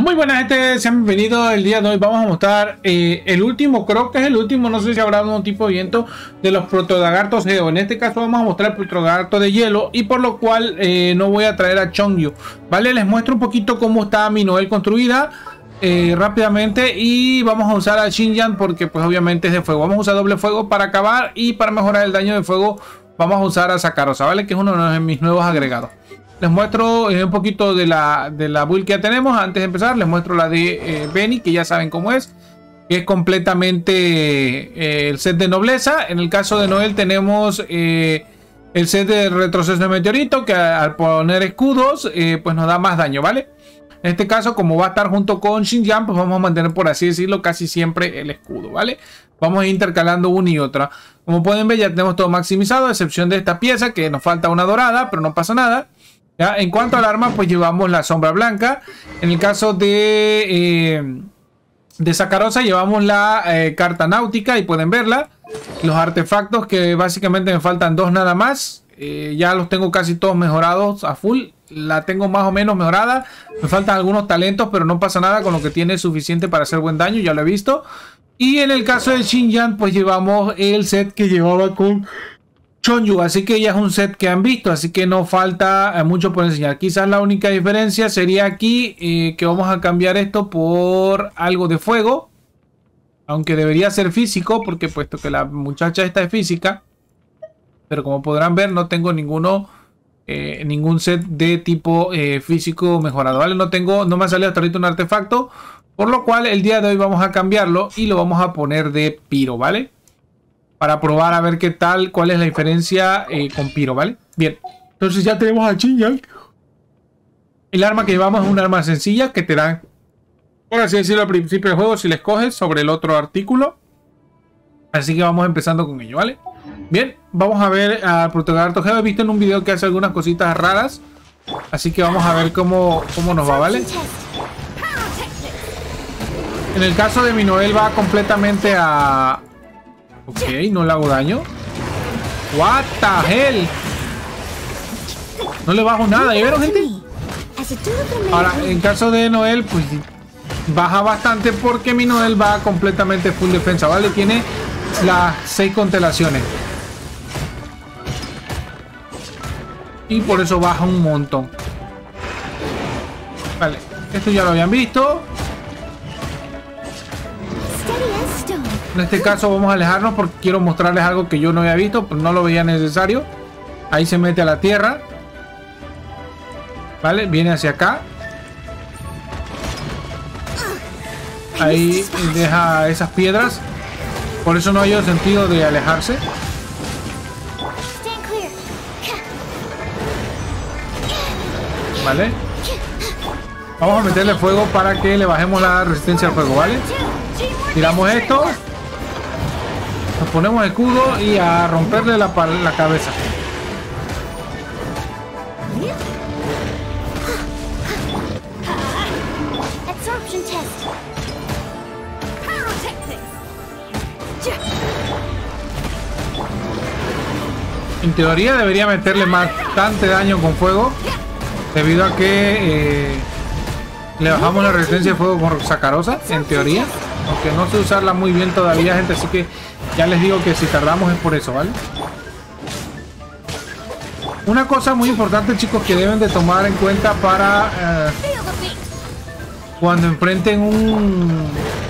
Muy buena gente, sean bienvenidos. El día de hoy vamos a mostrar el último, creo que es el último, no sé si habrá un tipo de viento de los protolagartos Geo. En este caso vamos a mostrar el protolagarto de hielo y por lo cual no voy a traer a Chongyu, ¿vale? Les muestro un poquito cómo está mi Noel construida rápidamente y vamos a usar a Xinjiang porque pues obviamente es de fuego. Vamos a usar doble fuego para acabar y para mejorar el daño de fuego vamos a usar a Sakarosa, ¿vale? Que es uno de mis nuevos agregados. Les muestro un poquito de la build que ya tenemos. Antes de empezar les muestro la de Benny, que ya saben cómo es. Que es completamente el set de nobleza. En el caso de Noel tenemos el set de retroceso de meteorito, que al poner escudos pues nos da más daño, ¿vale? En este caso, como va a estar junto con Xinjiang, pues vamos a mantener, por así decirlo, casi siempre el escudo, ¿vale? Vamos a ir intercalando una y otra. Como pueden ver, ya tenemos todo maximizado, a excepción de esta pieza, que nos falta una dorada, pero no pasa nada. ¿Ya? En cuanto al arma, pues llevamos la sombra blanca. En el caso de Sakarosa llevamos la carta náutica y pueden verla. Los artefactos, que básicamente me faltan dos nada más. Ya los tengo casi todos mejorados a full. La tengo más o menos mejorada. Me faltan algunos talentos, pero no pasa nada, con lo que tiene suficiente para hacer buen daño, ya lo he visto. Y en el caso de Xinjiang, pues llevamos el set que llevaba con Chongyu, así que ya es un set que han visto, así que no falta mucho por enseñar. Quizás la única diferencia sería aquí que vamos a cambiar esto por algo de fuego, aunque debería ser físico, porque puesto que la muchacha esta es física, pero como podrán ver no tengo ningún set de tipo físico mejorado, ¿vale? No me ha salido hasta ahorita un artefacto, por lo cual el día de hoy vamos a cambiarlo y lo vamos a poner de Pyro, ¿vale? Para probar a ver qué tal, cuál es la diferencia con Pyro, ¿vale? Bien, entonces ya tenemos a Xinjiang. El arma que llevamos es un arma sencilla que te dan, por así decirlo, al principio del juego si la escoges sobre el otro artículo. Así que vamos empezando con ello, ¿vale? Bien, vamos a ver al protolagarto Geo. He visto en un video que hace algunas cositas raras, así que vamos a ver cómo nos va, ¿vale? En el caso de mi Noel va completamente a... Ok, no le hago daño. What the hell. No le bajo nada, ¿ya vieron, gente? Ahora, en caso de Noel, pues baja bastante porque mi Noel va completamente full defensa, ¿vale? Tiene las 6 constelaciones. Y por eso baja un montón. Vale, esto ya lo habían visto. En este caso vamos a alejarnos porque quiero mostrarles algo que yo no había visto, pero no lo veía necesario. Ahí se mete a la tierra. Vale, viene hacia acá. Ahí deja esas piedras. Por eso no hay sentido de alejarse. Vale. Vamos a meterle fuego para que le bajemos la resistencia al fuego, ¿vale? Tiramos esto. Nos ponemos escudo y a romperle la cabeza. En teoría debería meterle bastante daño con fuego, debido a que le bajamos la resistencia de fuego con Sakarosa, en teoría. Aunque no sé usarla muy bien todavía, gente, así que ya les digo que si tardamos es por eso, ¿vale? Una cosa muy importante, chicos, que deben de tomar en cuenta para cuando enfrenten un...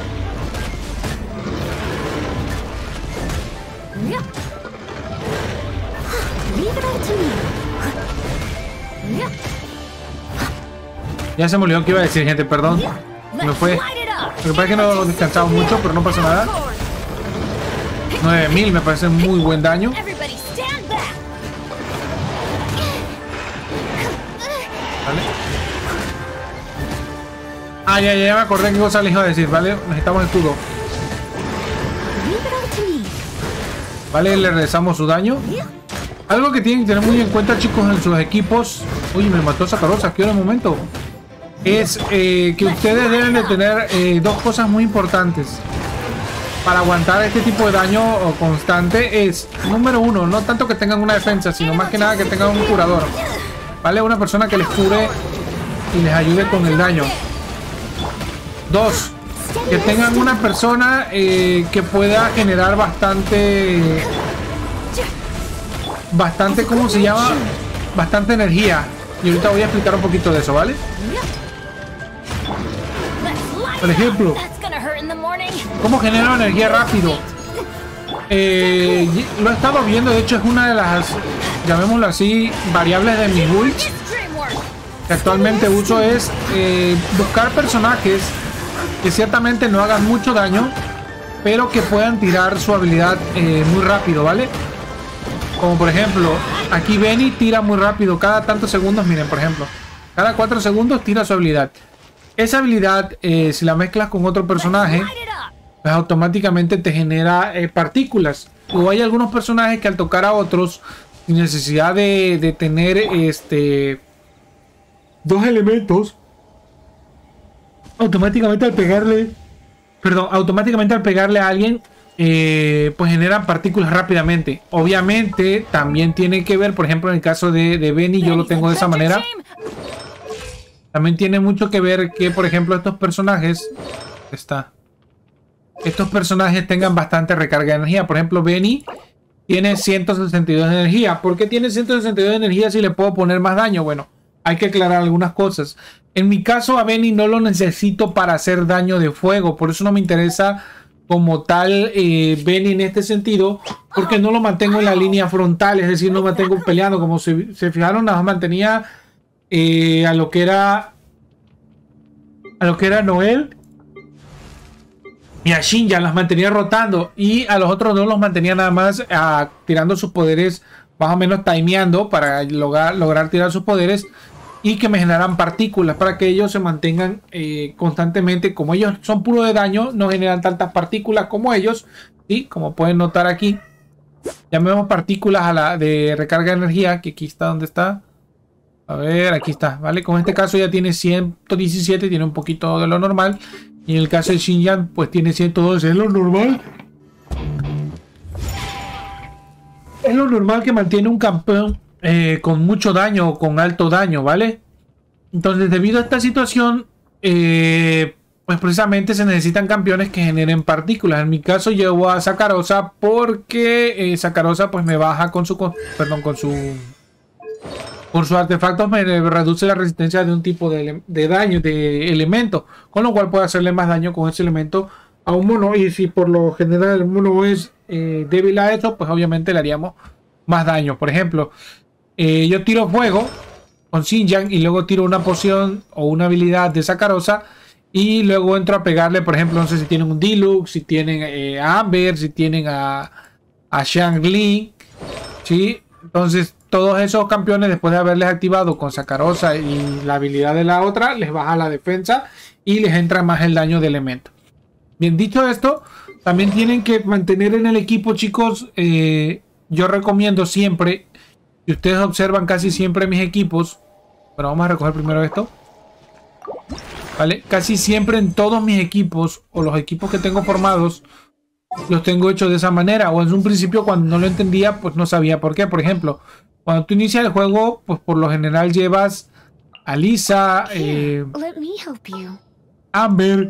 Ya se me olvidó que iba a decir, gente, perdón. Me fue. Lo que pasa es que no descansamos mucho, pero no pasa nada. 9000 me parece muy buen daño. Vale. Ah, ya me acordé qué cosa les iba a decir, ¿vale? Necesitamos escudo. Vale, le regresamos su daño. Algo que tienen que tener muy en cuenta, chicos, en sus equipos. Uy, me mató Sakarosa, ¿qué hora de momento? Es que ustedes deben de tener dos cosas muy importantes para aguantar este tipo de daño constante. Es, número uno, no tanto que tengan una defensa, sino más que nada que tengan un curador, ¿vale? Una persona que les cure y les ayude con el daño. Dos, que tengan una persona que pueda generar bastante, ¿cómo se llama? Bastante energía. Y ahorita voy a explicar un poquito de eso, ¿vale? Por ejemplo, ¿cómo genera energía rápido? Lo he estado viendo, de hecho es una de las, llamémoslo así, variables de mis builds que actualmente uso, es buscar personajes que ciertamente no hagan mucho daño, pero que puedan tirar su habilidad muy rápido, ¿vale? Como por ejemplo, aquí Benny tira muy rápido, cada tantos segundos, miren, por ejemplo, cada 4 segundos tira su habilidad. Esa habilidad, si la mezclas con otro personaje, pues automáticamente te genera partículas. O hay algunos personajes que al tocar a otros, sin necesidad de tener dos elementos, automáticamente al pegarle a alguien, pues generan partículas rápidamente. Obviamente también tiene que ver, por ejemplo, en el caso de Benny, yo lo tengo de esa manera. También tiene mucho que ver que, por ejemplo, estos personajes tengan bastante recarga de energía. Por ejemplo, Benny tiene 162 de energía. ¿Por qué tiene 162 de energía si le puedo poner más daño? Bueno, hay que aclarar algunas cosas. En mi caso, a Benny no lo necesito para hacer daño de fuego. Por eso no me interesa como tal Benny en este sentido, porque no lo mantengo en la línea frontal, es decir, no me mantengo peleando. Como se fijaron, nada más mantenía a lo que era Noel y a Xinjiang, las mantenía rotando, y a los otros dos los mantenía nada más tirando sus poderes, más o menos timeando para lograr tirar sus poderes y que me generaran partículas para que ellos se mantengan constantemente. Como ellos son puro de daño, no generan tantas partículas como ellos, ¿sí? Como pueden notar aquí, llamemos partículas a la de recarga de energía, que aquí está, ¿dónde está? A ver, aquí está, ¿vale? Con este caso ya tiene 117, tiene un poquito de lo normal. Y en el caso de Xinjiang, pues tiene 112, es lo normal. Es lo normal que mantiene un campeón con mucho daño o con alto daño, ¿vale? Entonces, debido a esta situación, pues precisamente se necesitan campeones que generen partículas. En mi caso llevo a Sakarosa porque Sakarosa pues me baja con sus artefactos, me reduce la resistencia de un tipo de daño, de elemento, con lo cual puedo hacerle más daño con ese elemento a un mono. Y si por lo general el mono es débil a eso, pues obviamente le haríamos más daño. Por ejemplo, yo tiro fuego con Xinjiang y luego tiro una poción o una habilidad de Sakarosa y luego entro a pegarle, por ejemplo, no sé si tienen un Deluxe, si tienen a Amber, si tienen a Xiangli, ¿sí? Entonces todos esos campeones, después de haberles activado con Sakarosa y la habilidad de la otra, les baja la defensa y les entra más el daño de elemento. Bien, dicho esto, también tienen que mantener en el equipo, chicos, yo recomiendo siempre, si ustedes observan casi siempre mis equipos, bueno, vamos a recoger primero esto, ¿vale? Casi siempre en todos mis equipos, o los equipos que tengo formados, los tengo hechos de esa manera. O en un principio, cuando no lo entendía, pues no sabía por qué. Por ejemplo, cuando tú inicias el juego, pues por lo general llevas a Lisa, Amber,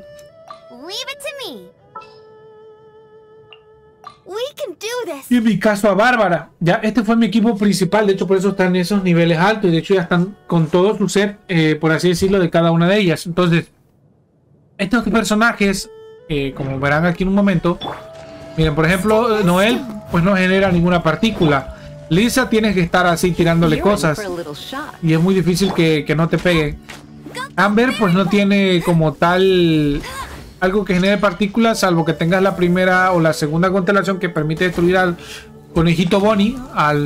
y en mi caso a Bárbara. Ya este fue mi equipo principal, de hecho por eso están en esos niveles altos, y de hecho ya están con todo su set, por así decirlo, de cada una de ellas. Entonces, estos personajes, como verán aquí en un momento, miren, por ejemplo, Noel pues no genera ninguna partícula. Lisa tiene que estar así tirándole cosas y es muy difícil que no te peguen. Amber pues no tiene como tal algo que genere partículas, salvo que tengas la primera o la segunda constelación que permite destruir al conejito Bonnie,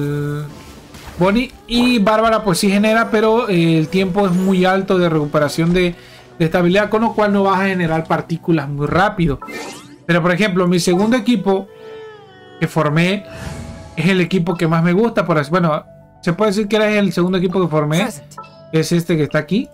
y Bárbara pues sí genera, pero el tiempo es muy alto de recuperación de estabilidad, con lo cual no vas a generar partículas muy rápido. Pero por ejemplo, mi segundo equipo que formé es el equipo que más me gusta. Bueno, se puede decir que era el segundo equipo que formé, es este que está aquí.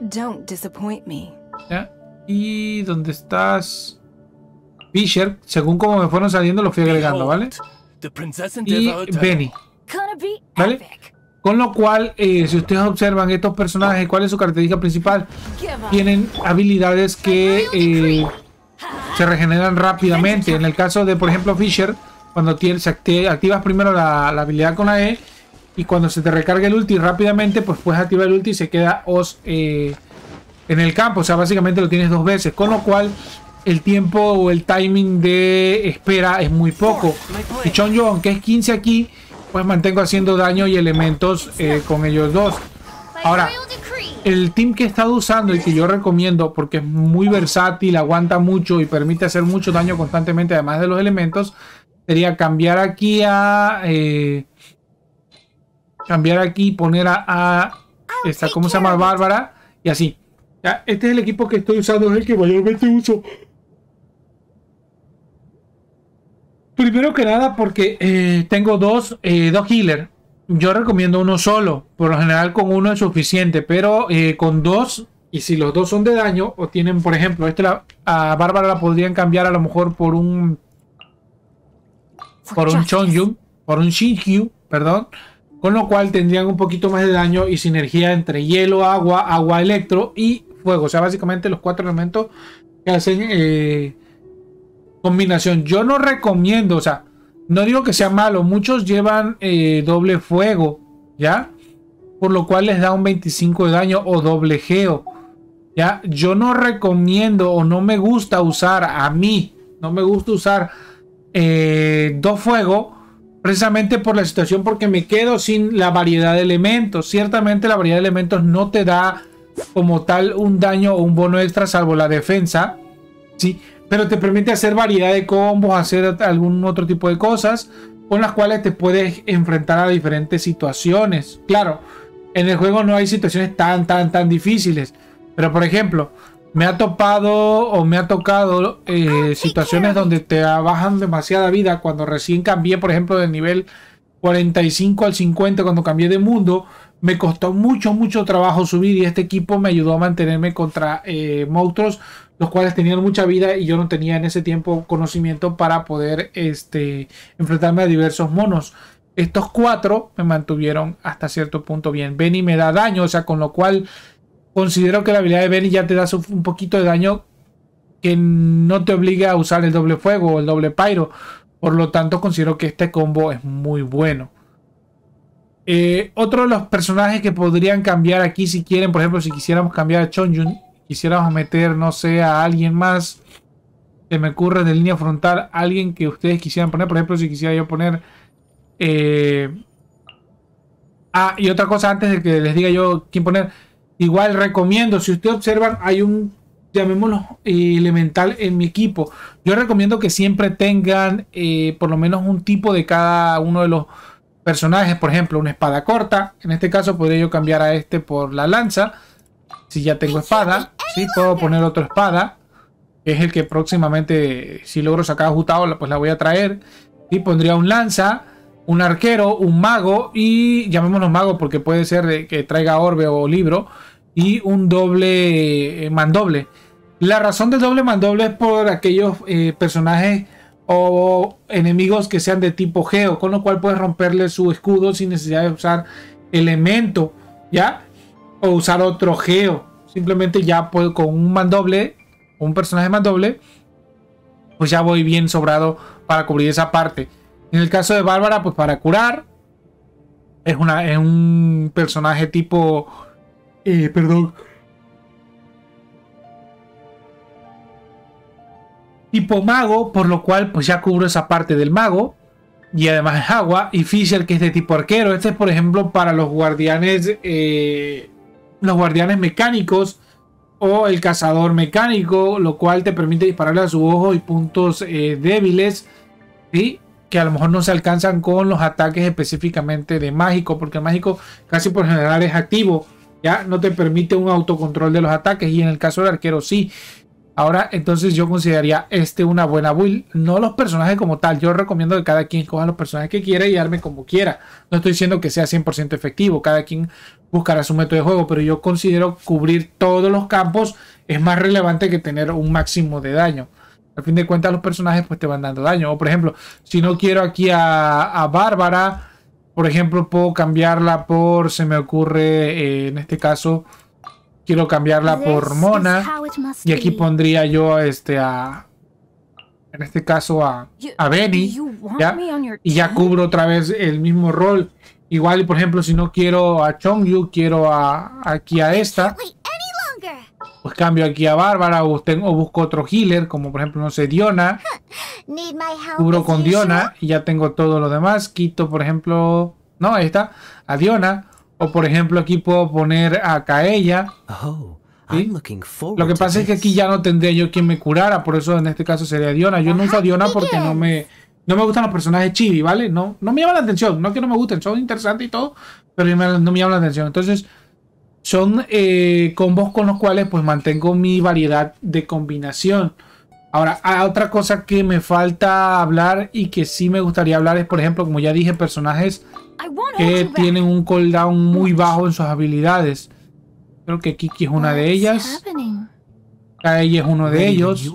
¿Ya? Y ¿dónde estás? Fisher, según como me fueron saliendo, lo fui agregando, ¿vale? Y Benny, ¿vale? Con lo cual, si ustedes observan estos personajes, ¿cuál es su característica principal? Tienen habilidades que se regeneran rápidamente. En el caso de, por ejemplo, Fisher, cuando activas primero la habilidad con la E, y cuando se te recarga el ulti rápidamente, pues puedes activar el ulti y se queda en el campo. O sea, básicamente lo tienes 2 veces. Con lo cual, el tiempo o el timing de espera es muy poco. Y Chonjo, aunque es 15 aquí, pues mantengo haciendo daño y elementos con ellos dos. Ahora, el team que he estado usando y que yo recomiendo porque es muy versátil, aguanta mucho y permite hacer mucho daño constantemente, además de los elementos, sería cambiar aquí a... cambiar aquí, poner a esta, ¿cómo se llama? Bárbara, y así. Ya, este es el equipo que estoy usando, es el que mayormente uso. Primero que nada porque tengo dos healers. Yo recomiendo uno solo. Por lo general con uno es suficiente. Pero con dos, y si los dos son de daño, o tienen, por ejemplo, a Bárbara la podrían cambiar a lo mejor por un Chongyun, por un Xingqiu, perdón. Con lo cual tendrían un poquito más de daño y sinergia entre hielo, agua, electro y fuego. O sea, básicamente los 4 elementos que hacen combinación. Yo no recomiendo, o sea, no digo que sea malo. Muchos llevan doble fuego, ¿ya? Por lo cual les da un 25 de daño o doble geo, ¿ya? Yo no recomiendo o no me gusta usar, a mí, no me gusta usar dos fuego, precisamente por la situación, porque me quedo sin la variedad de elementos. Ciertamente la variedad de elementos no te da como tal un daño o un bono extra, salvo la defensa, ¿sí? Pero te permite hacer variedad de combos, hacer algún otro tipo de cosas con las cuales te puedes enfrentar a diferentes situaciones. Claro, en el juego no hay situaciones tan difíciles, pero por ejemplo, me ha tocado situaciones donde te bajan demasiada vida. Cuando recién cambié, por ejemplo, del nivel 45 al 50, cuando cambié de mundo, me costó mucho trabajo subir, y este equipo me ayudó a mantenerme contra monstruos los cuales tenían mucha vida y yo no tenía en ese tiempo conocimiento para poder enfrentarme a diversos monos. Estos 4 me mantuvieron hasta cierto punto bien. Benny me da daño, o sea, con lo cual considero que la habilidad de Benny ya te da un poquito de daño que no te obliga a usar el doble fuego o el doble pyro. Por lo tanto, considero que este combo es muy bueno. Otro de los personajes que podrían cambiar aquí, si quieren, por ejemplo, si quisiéramos cambiar a Chongyun, quisiéramos meter, no sé, a alguien más, se me ocurre de línea frontal, alguien que ustedes quisieran poner. Por ejemplo, si quisiera yo poner y otra cosa antes de que les diga yo quién poner, igual recomiendo, si ustedes observan, hay un, llamémoslo, elemental en mi equipo. Yo recomiendo que siempre tengan por lo menos un tipo de cada uno de los personajes. Por ejemplo, una espada corta. En este caso podría yo cambiar a este por la lanza. Si ya tengo espada, ¿sí? Puedo poner otra espada, que es el que próximamente, si logro sacar ajustado, pues la voy a traer. Y pondría un lanza, un arquero, un mago, y llamémoslo mago porque puede ser que traiga orbe o libro, y un doble mandoble. La razón del doble mandoble es por aquellos personajes o enemigos que sean de tipo geo, con lo cual puedes romperle su escudo sin necesidad de usar elemento, ¿ya? O usar otro geo. Simplemente ya puedo, con un mandoble, un personaje mandoble, pues ya voy bien sobrado para cubrir esa parte. En el caso de Bárbara, pues para curar, es un personaje tipo tipo mago, por lo cual pues ya cubro esa parte del mago. Y además es agua. Y Fisher, que es de tipo arquero. Este es, por ejemplo, para los guardianes mecánicos o el cazador mecánico, lo cual te permite dispararle a su ojo y puntos débiles, ¿sí? Que a lo mejor no se alcanzan con los ataques específicamente de mágico, porque el mágico casi por general es activo, ya no te permite un autocontrol de los ataques, y en el caso del arquero sí. Ahora, entonces yo consideraría una buena build, no los personajes como tal. Yo recomiendo que cada quien coja los personajes que quiera y arme como quiera. No estoy diciendo que sea 100% efectivo, cada quien buscará su método de juego, pero yo considero cubrir todos los campos es más relevante que tener un máximo de daño. Al fin de cuentas, los personajes pues te van dando daño. O por ejemplo, si no quiero aquí a Bárbara, Por ejemplo, puedo cambiarla por, se me ocurre, en este caso, quiero cambiarla por Mona. Y aquí pondría yo en este caso a Benny, ¿ya? Y ya cubro otra vez el mismo rol. Igual, por ejemplo, si no quiero a Chongyu, quiero aquí a esta. Pues cambio aquí a Bárbara o busco otro healer, como por ejemplo, no sé, Diona. Cubro con Diona y ya tengo todo lo demás. Quito, por ejemplo, no, ahí está, a Diona. O por ejemplo, aquí puedo poner a Kaeya. ¿Sí? Lo que pasa es que aquí ya no tendría yo quien me curara, por eso en este caso sería Diona. Yo no uso a Diona porque no me gustan los personajes chibi, ¿vale? No me llama la atención, no que no me gusten, son interesantes y todo, pero no me llama la atención. Entonces, son combos con los cuales pues mantengo mi variedad de combinación. Ahora, otra cosa que me falta hablar y que sí me gustaría hablar es, por ejemplo, como ya dije, personajes que tienen un cooldown muy bajo en sus habilidades. Creo que Kiki es una de ellas. Kaeya es uno de ellos.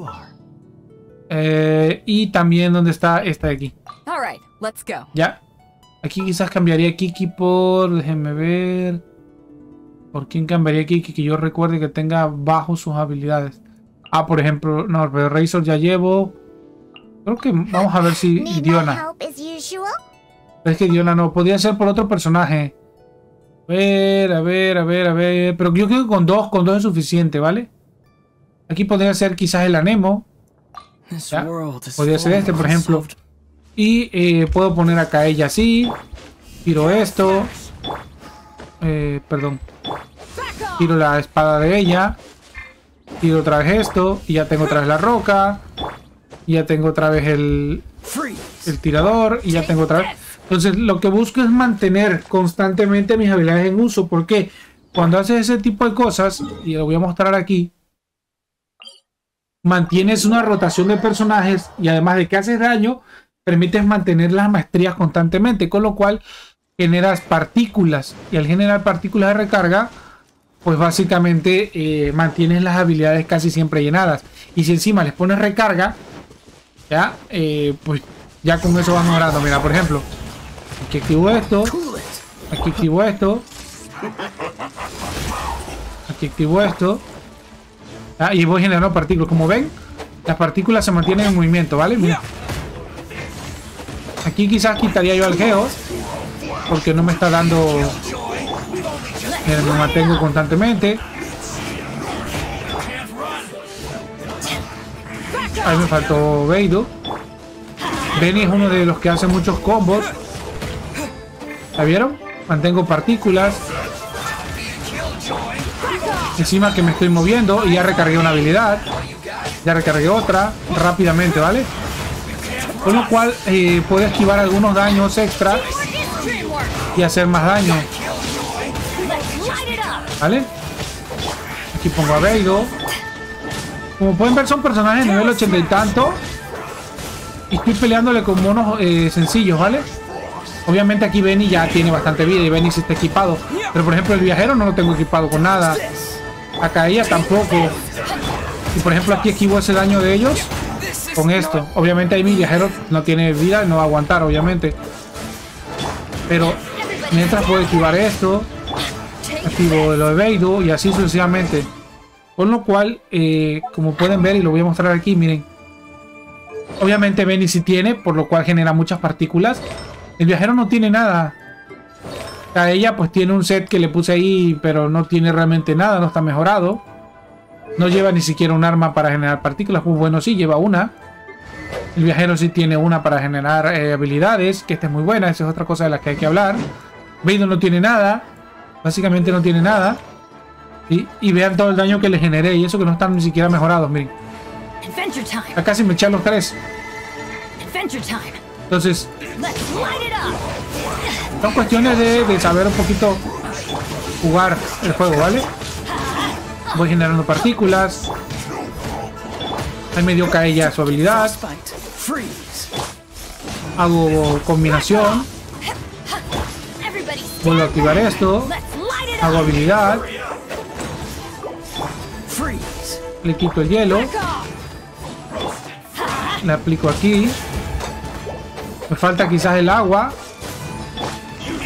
Y también donde está esta de aquí. Ya. Aquí quizás cambiaría Kiki por... Déjenme ver. ¿Por quién cambiaría Kiki? Que yo recuerde que tenga bajo sus habilidades. Ah, por ejemplo... No, pero Razor ya llevo. Creo que vamos a ver si Diona. Es que Diona no. Podría ser por otro personaje. A ver. Pero yo creo que con dos es suficiente, ¿vale? Aquí podría ser quizás el Anemo. ¿Ya? Podría ser este, por ejemplo. Y puedo poner acá a ella así. Tiro esto. Perdón. Tiro la espada de ella. Tiro otra vez esto. Y ya tengo otra vez la roca. Y ya tengo otra vez el tirador. Y ya tengo otra vez... Entonces lo que busco es mantener constantemente mis habilidades en uso. Porque cuando haces ese tipo de cosas, y lo voy a mostrar aquí, mantienes una rotación de personajes y además de que haces daño, permites mantener las maestrías constantemente, con lo cual generas partículas. Y al generar partículas de recarga, pues básicamente mantienes las habilidades casi siempre llenadas. Y si encima les pones recarga, ya, pues ya con eso van mejorando. Mira, por ejemplo, aquí activo esto, aquí activo esto, aquí activo esto, y voy generando partículas. Como ven, las partículas se mantienen en movimiento, ¿vale? Mira. Aquí quizás quitaría yo al Geo, porque no me está dando... Miren, me mantengo constantemente. Ahí me faltó Beidou. Benny es uno de los que hace muchos combos. ¿La vieron? Mantengo partículas. Encima que me estoy moviendo y ya recargué una habilidad. Ya recargué otra rápidamente, ¿vale? Con lo cual puedo esquivar algunos daños extra y hacer más daño. ¿Vale? Aquí pongo a Beidou. Como pueden ver, son personajes de nivel 80 y tanto. Y estoy peleándole con monos sencillos, ¿vale? Obviamente aquí Benny ya tiene bastante vida y Benny sí está equipado. Pero por ejemplo el viajero no lo tengo equipado con nada. Acá ella tampoco. Y por ejemplo aquí esquivo ese daño de ellos con esto. Obviamente ahí mi viajero no tiene vida y no va a aguantar, obviamente. Pero mientras puedo esquivar esto, activo lo de Beidou y así sucesivamente. Con lo cual, como pueden ver, y lo voy a mostrar aquí, miren. Obviamente Benny sí tiene, por lo cual genera muchas partículas. El viajero no tiene nada. A ella pues tiene un set que le puse ahí, pero no tiene realmente nada, no está mejorado. No lleva ni siquiera un arma para generar partículas. Pues bueno, sí, lleva una. El viajero sí tiene una para generar habilidades, que esta es muy buena, esa es otra cosa de la que hay que hablar. Beidou no tiene nada. Básicamente no tiene nada. ¿Sí? Y vean todo el daño que le generé. Y eso que no están ni siquiera mejorados, miren. Acá casi me echan los tres. Entonces, son cuestiones de saber un poquito jugar el juego, ¿vale? Voy generando partículas. Ahí me dio Kaeya su habilidad. Hago combinación. Vuelvo a activar esto. Hago habilidad. Le quito el hielo. Le aplico aquí. Me falta quizás el agua.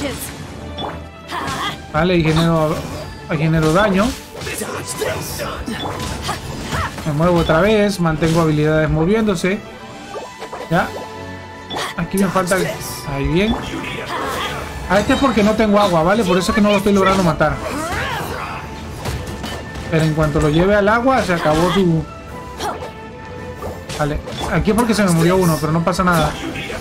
Vale, y genero daño. Me muevo otra vez, mantengo habilidades moviéndose. Ya. Aquí me falta... Ahí bien. A este es porque no tengo agua, ¿vale? Por eso es que no lo estoy logrando matar. Pero en cuanto lo lleve al agua, se acabó su... Vale. Aquí es porque se me murió uno, pero no pasa nada.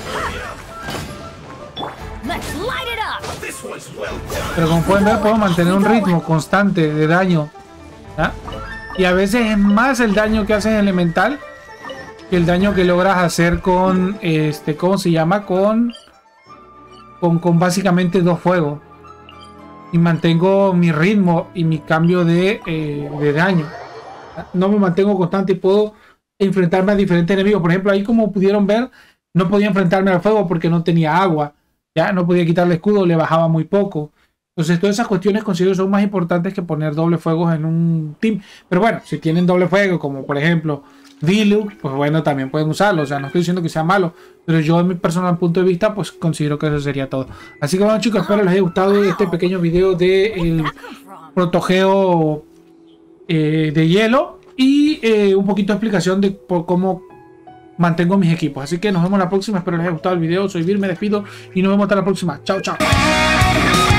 Pero como pueden ver, puedo mantener un ritmo constante de daño. ¿Ya? Y a veces es más el daño que haces elemental que el daño que logras hacer con ¿cómo se llama? Con básicamente dos fuegos. Y mantengo mi ritmo y mi cambio de daño. No me mantengo constante y puedo enfrentarme a diferentes enemigos. Por ejemplo, ahí como pudieron ver, no podía enfrentarme al fuego porque no tenía agua. Ya no podía quitarle escudo, le bajaba muy poco. Entonces todas esas cuestiones considero son más importantes que poner doble fuegos en un team. Pero bueno, si tienen doble fuego, como por ejemplo Diluc, pues bueno, también pueden usarlo. O sea, no estoy diciendo que sea malo, pero yo en mi personal punto de vista, pues considero que eso sería todo. Así que bueno, chicos, espero les haya gustado este pequeño video de protogeo de hielo y un poquito de explicación de cómo mantengo mis equipos. Así que nos vemos la próxima. Espero les haya gustado el video. Soy Vir, me despido y nos vemos hasta la próxima. Chao, chao.